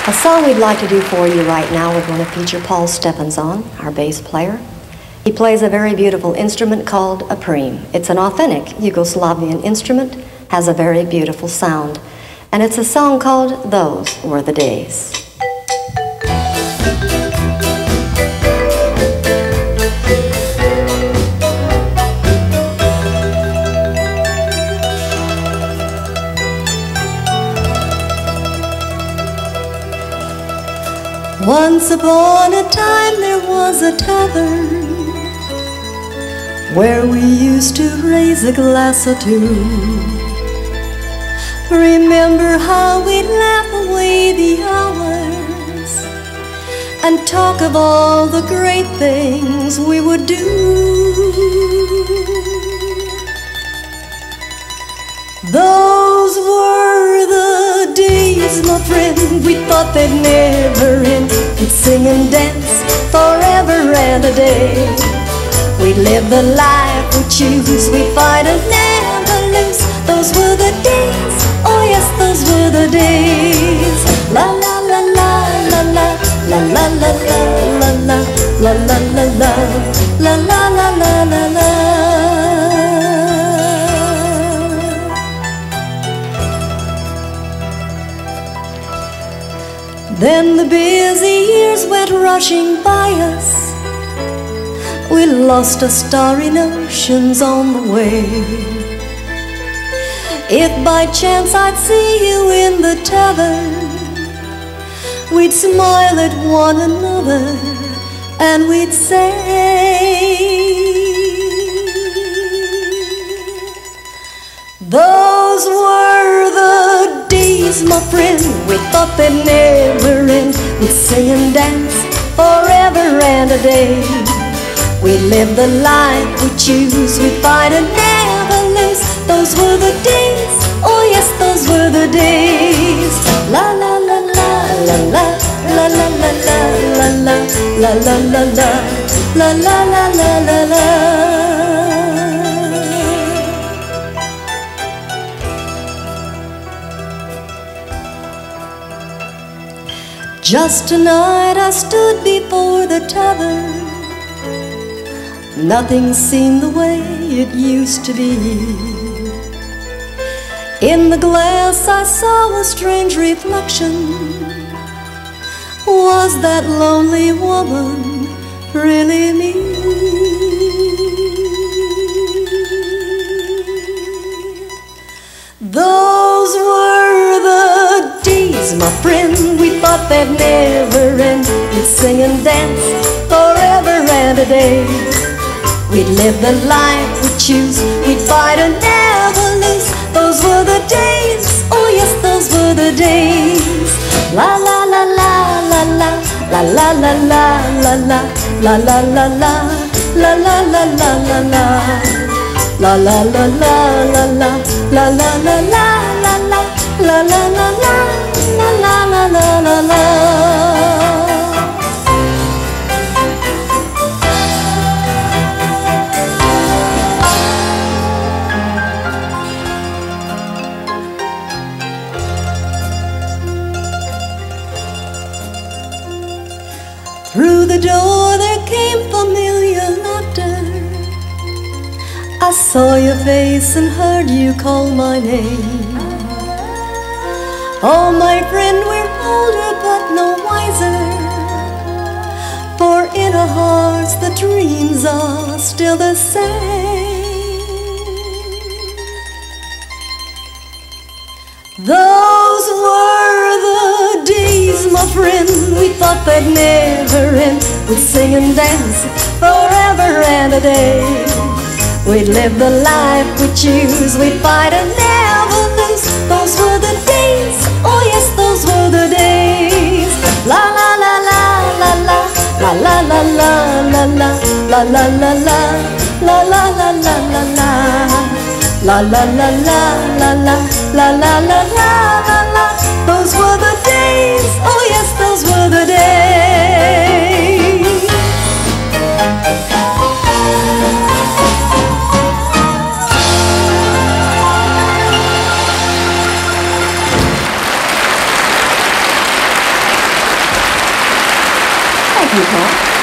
A song we'd like to do for you right now, we're going to feature Paul Steffens on, our bass player. He plays a very beautiful instrument called a prem. It's an authentic Yugoslavian instrument, has a very beautiful sound, and it's a song called Those Were the Days. Once upon a time there was a tavern where we used to raise a glass or two. Remember how we'd laugh away the hours and talk of all the great things we would do. Those were the days, my friend, we thought they'd never end. We'd sing and dance forever and a day. We'd live the life we choose, we'd fight and never lose. Those were the days, oh yes, those were the days. La la la la la la, la la la la la la, la la la la, la la la la la la. Then the busy years went rushing by us. We lost our starry notions on the way. If by chance I'd see you in the tavern, we'd smile at one another and we'd say, those were the days, my friend, we thought they'd never end. We'd sing and dance forever and a day. We'd live the life we choose, we'd fight and never lose. Those were the days, oh yes, those were the days. La la la la la la, la la la la la la, la la la la, la la la la la la. Just tonight I stood before the tavern. Nothing seemed the way it used to be. In the glass I saw a strange reflection. Was that lonely woman really me? Those were the days, my friend, we thought they'd never end. We'd sing and dance forever and a day. We'd live the life we choose, we'd fight and never lose. Those were the days, oh yes, those were the days. La la la la la la, la la la la la la, la la la la, la la la la la la, la la la la la la, la la la la la la, la la la la, la la la la la. Through the door there came familiar laughter. I saw your face and heard you call my name. Oh my friend, we're older but no wiser, for in our hearts the dreams are still the same. Those were the days, my friend, we thought they'd never end. We'd sing and dance forever and a day. We'd live the life we choose, we'd fight and never lose. Those were the days, oh yes, those were the days. La la la la la la, la la la la la la, la la la la, la la la la la la, la la la la la la, la la la la la. Those were the days, oh yes, those were the days. you, Paul.